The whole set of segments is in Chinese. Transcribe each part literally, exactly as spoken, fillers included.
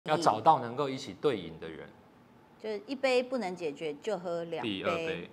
要找到能够一起对饮的人。 就是一杯不能解决，就喝两杯。 第二杯。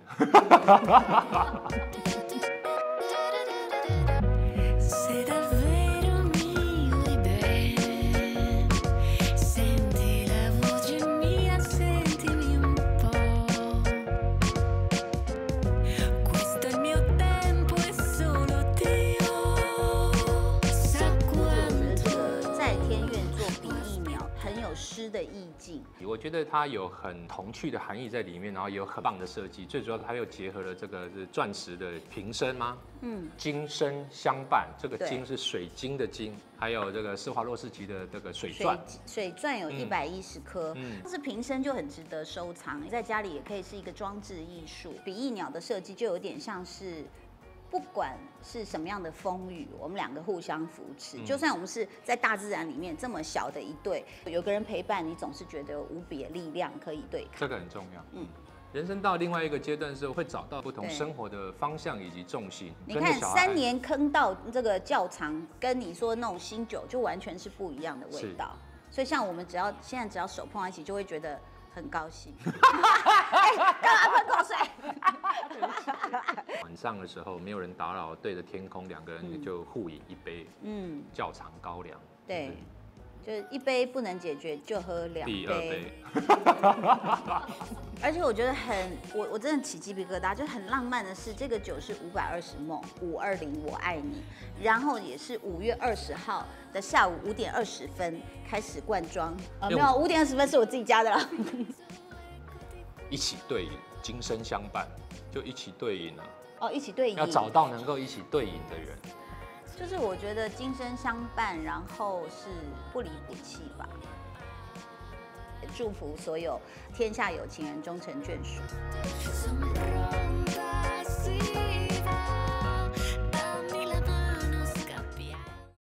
诗的意境， 我觉得它有很童趣的含义在里面，然后也有很棒的设计。最主要它又结合了这个是钻石的瓶身吗？嗯，金身相伴，这个金是水晶的金，还有这个施华洛世奇的这个水钻， 水钻有一百一十颗，嗯，但是瓶身就很值得收藏，在家里也可以是一个装置艺术。比翼鸟的设计就有点像是。不管是什么样的风雨，我们两个互相扶持。嗯、就算我们是在大自然里面这么小的一对，有个人陪伴，你总是觉得有无比的力量可以对抗。 这个很重要。嗯，人生到另外一个阶段的时候，会找到不同生活的方向以及重心。 你看，三年坑到这个窖藏，跟你说那种新酒，就完全是不一样的味道。所以，像我们只要现在只要手碰在一起，就会觉得。很高兴，哎，干嘛喷口水？ 晚上的时候没有人打扰，对着天空，两个人就互饮一杯，嗯，窖藏高粱。 对，就是一杯不能解决，就喝两杯。 第二杯。 而且我觉得很，我我真的起鸡皮疙瘩，就很浪漫的是，这个酒是五百二十梦五二零我爱你，然后也是五月二十号的下午五点二十分开始灌装，呃，没有五点二十分是我自己加的啦。 一起对饮，今生相伴，就一起对饮了。 哦，一起对饮， 要找到能够一起对饮的人。 就是我觉得今生相伴，然后是不离不弃吧。祝福所有天下有情人终成眷属。